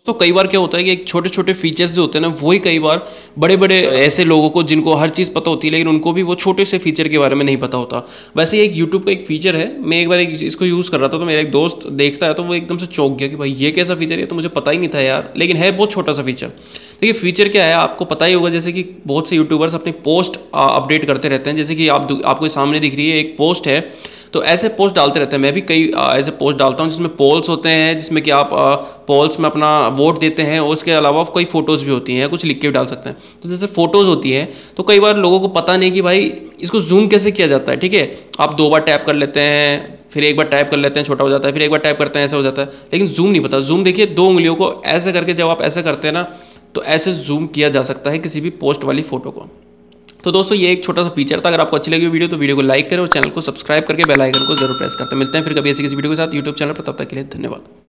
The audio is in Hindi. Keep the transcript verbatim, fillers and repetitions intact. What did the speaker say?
तो कई बार क्या होता है कि एक छोटे छोटे फीचर्स जो होते हैं ना, वही कई बार बड़े बड़े ऐसे लोगों को जिनको हर चीज़ पता होती है, लेकिन उनको भी वो छोटे से फीचर के बारे में नहीं पता होता। वैसे ही एक यूट्यूब का एक फीचर है, मैं एक बार एक इसको यूज़ कर रहा था, तो मेरा एक दोस्त देखता है तो वो एकदम से चौंक गया कि भाई ये कैसा फीचर है, तो मुझे पता ही नहीं था यार, लेकिन है बहुत छोटा सा फीचर। देखिए फीचर क्या है आपको पता ही होगा, जैसे कि बहुत से यूट्यूबर्स अपनी पोस्ट अपडेट करते रहते हैं, जैसे कि आप आपको सामने दिख रही है एक पोस्ट है, तो ऐसे पोस्ट डालते रहते हैं। मैं भी कई ऐसे पोस्ट डालता हूँ जिसमें पोल्स होते हैं, जिसमें कि आप पोल्स में अपना वोट देते हैं, और उसके अलावा कई फोटोज़ भी होती हैं, कुछ लिख के भी डाल सकते हैं। तो जैसे फोटोज़ होती हैं तो कई बार लोगों को पता नहीं कि भाई इसको जूम कैसे किया जाता है। ठीक है, आप दो बार टैप कर लेते हैं, फिर एक बार टैप कर लेते हैं, छोटा हो जाता है, फिर एक बार टैप करते हैं, ऐसा हो जाता है, लेकिन जूम नहीं पता। जूम देखिए, दो उंगलियों को ऐसे करके जब आप ऐसे करते हैं ना, तो ऐसे जूम किया जा सकता है किसी भी पोस्ट वाली फोटो को। तो दोस्तों ये एक छोटा सा फीचर था। अगर आपको अच्छी लगी वीडियो तो वीडियो को लाइक करें और चैनल को सब्सक्राइब करके बेल आइकन को जरूर प्रेस करते हैं। मिलते हैं फिर कभी ऐसी किसी वीडियो के साथ यूट्यूब चैनल पर, तब तक के लिए धन्यवाद।